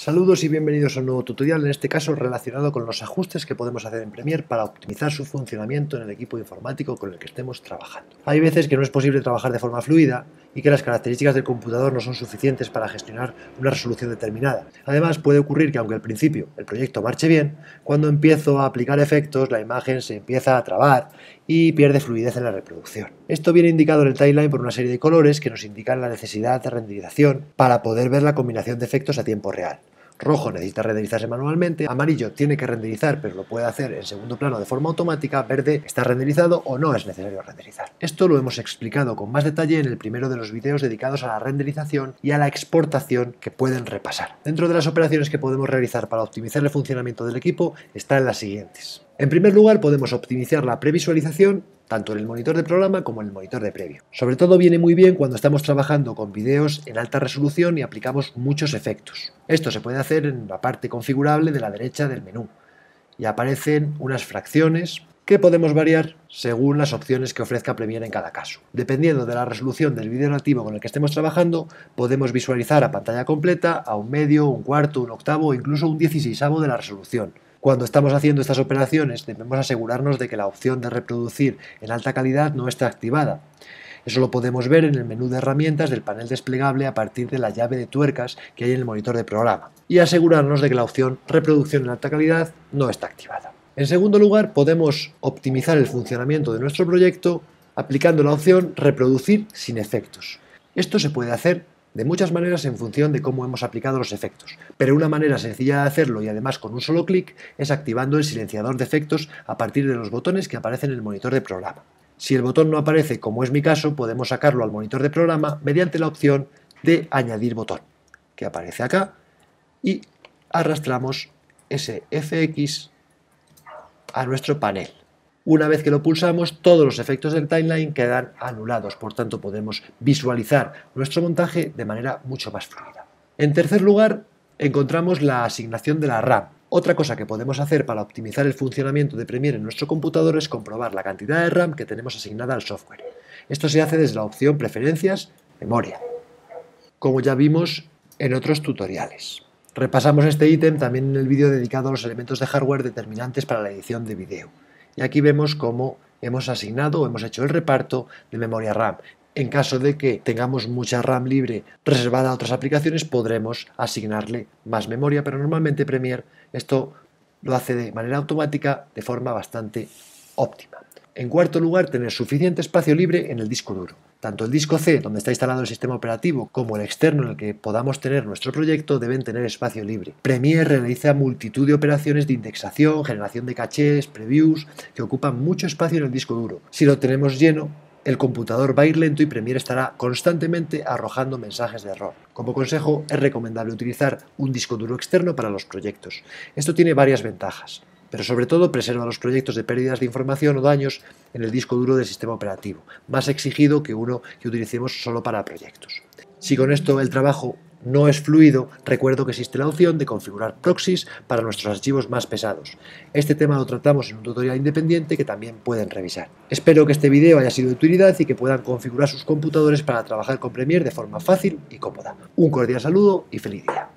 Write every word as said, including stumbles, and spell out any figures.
Saludos y bienvenidos a un nuevo tutorial, en este caso relacionado con los ajustes que podemos hacer en Premiere para optimizar su funcionamiento en el equipo informático con el que estemos trabajando. Hay veces que no es posible trabajar de forma fluida y que las características del computador no son suficientes para gestionar una resolución determinada. Además, puede ocurrir que aunque al principio el proyecto marche bien, cuando empiezo a aplicar efectos la imagen se empieza a trabar y pierde fluidez en la reproducción. Esto viene indicado en el timeline por una serie de colores que nos indican la necesidad de renderización para poder ver la combinación de efectos a tiempo real. Rojo necesita renderizarse manualmente, amarillo tiene que renderizar pero lo puede hacer en segundo plano de forma automática, verde está renderizado o no es necesario renderizar. Esto lo hemos explicado con más detalle en el primero de los vídeos dedicados a la renderización y a la exportación que pueden repasar. Dentro de las operaciones que podemos realizar para optimizar el funcionamiento del equipo están las siguientes. En primer lugar, podemos optimizar la previsualización tanto en el monitor de programa como en el monitor de previo. Sobre todo viene muy bien cuando estamos trabajando con vídeos en alta resolución y aplicamos muchos efectos. Esto se puede hacer en la parte configurable de la derecha del menú y aparecen unas fracciones que podemos variar según las opciones que ofrezca Premiere en cada caso. Dependiendo de la resolución del vídeo nativo con el que estemos trabajando, podemos visualizar a pantalla completa, a un medio, un cuarto, un octavo o incluso un dieciseisavo de la resolución. Cuando estamos haciendo estas operaciones debemos asegurarnos de que la opción de reproducir en alta calidad no está activada. Eso lo podemos ver en el menú de herramientas del panel desplegable a partir de la llave de tuercas que hay en el monitor de programa y asegurarnos de que la opción reproducción en alta calidad no está activada. En segundo lugar, podemos optimizar el funcionamiento de nuestro proyecto aplicando la opción reproducir sin efectos. Esto se puede hacer de muchas maneras en función de cómo hemos aplicado los efectos, pero una manera sencilla de hacerlo y además con un solo clic es activando el silenciador de efectos a partir de los botones que aparecen en el monitor de programa. Si el botón no aparece, como es mi caso, podemos sacarlo al monitor de programa mediante la opción de añadir botón, que aparece acá, y arrastramos ese F X a nuestro panel. Una vez que lo pulsamos, todos los efectos del timeline quedan anulados, por tanto podemos visualizar nuestro montaje de manera mucho más fluida. En tercer lugar, encontramos la asignación de la RAM. Otra cosa que podemos hacer para optimizar el funcionamiento de Premiere en nuestro computador es comprobar la cantidad de RAM que tenemos asignada al software. Esto se hace desde la opción Preferencias, Memoria, como ya vimos en otros tutoriales. Repasamos este ítem también en el vídeo dedicado a los elementos de hardware determinantes para la edición de vídeo. Y aquí vemos cómo hemos asignado o hemos hecho el reparto de memoria RAM. En caso de que tengamos mucha RAM libre reservada a otras aplicaciones, podremos asignarle más memoria, pero normalmente Premiere esto lo hace de manera automática de forma bastante óptima. En cuarto lugar, tener suficiente espacio libre en el disco duro. Tanto el disco C, donde está instalado el sistema operativo, como el externo en el que podamos tener nuestro proyecto, deben tener espacio libre. Premiere realiza multitud de operaciones de indexación, generación de cachés, previews, que ocupan mucho espacio en el disco duro. Si lo tenemos lleno, el computador va a ir lento y Premiere estará constantemente arrojando mensajes de error. Como consejo, es recomendable utilizar un disco duro externo para los proyectos. Esto tiene varias ventajas, pero sobre todo preserva los proyectos de pérdidas de información o daños en el disco duro del sistema operativo, más exigido que uno que utilicemos solo para proyectos. Si con esto el trabajo no es fluido, recuerdo que existe la opción de configurar proxies para nuestros archivos más pesados. Este tema lo tratamos en un tutorial independiente que también pueden revisar. Espero que este vídeo haya sido de utilidad y que puedan configurar sus computadores para trabajar con Premiere de forma fácil y cómoda. Un cordial saludo y feliz día.